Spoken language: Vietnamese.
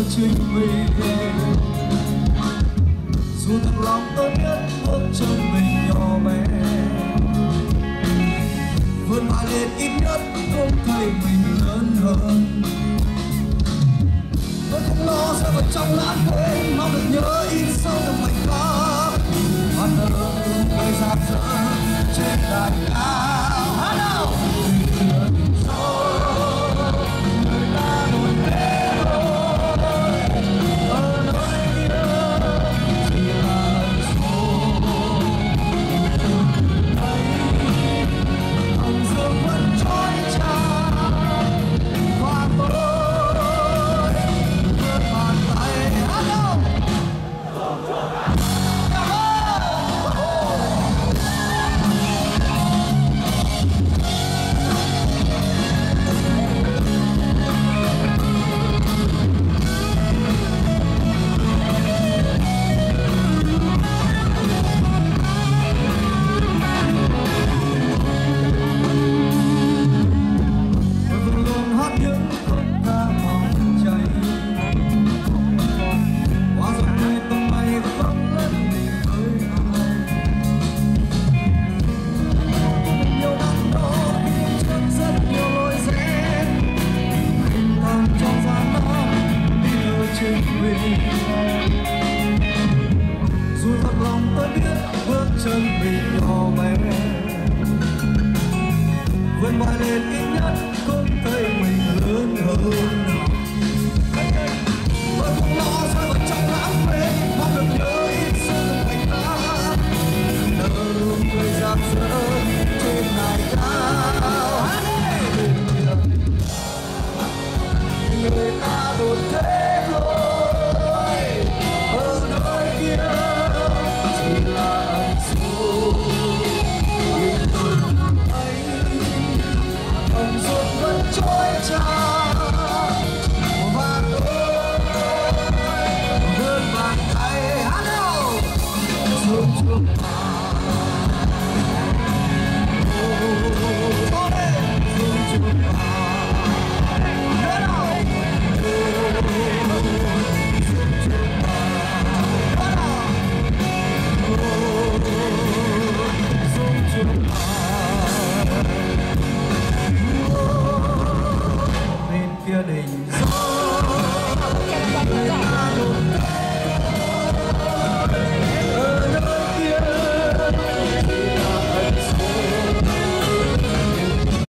trình mình. Dù thật lòng tôi biết bước chân mình nhỏ bé, vươn vai lên ít nhất cũng thấy mình lớn hơn. Tôi không lo rơi vào trong lãng quên, mong được nhớ in sâu trong mảnh khắc hoa nở cây rạng rỡ trên đài cao. Hello! Người ta một thế thôi, ở nơi kia chỉ là ẩn số. Hồng dương vẫn trói trang và tôi vươn bàn tay. Hello! Dù thật lòng tôi biết bước chân mình nhỏ bé, vươn vai lên ít nhất cũng thấy mình lớn hơn. Tôi không lo rơi vào trong lãng quên, mong được nhớ ít sâu trong mảnh khắc nở nụ cười rạng rỡ trên đài cao. Người ta đột thế thôi, ở nơi kia chỉ là ẩn số. Nhưng tôi thấy hồng dương vẫn trói trang và tôi vươn bàn tay. Hello! Xuống chung bên kia đỉnh gió.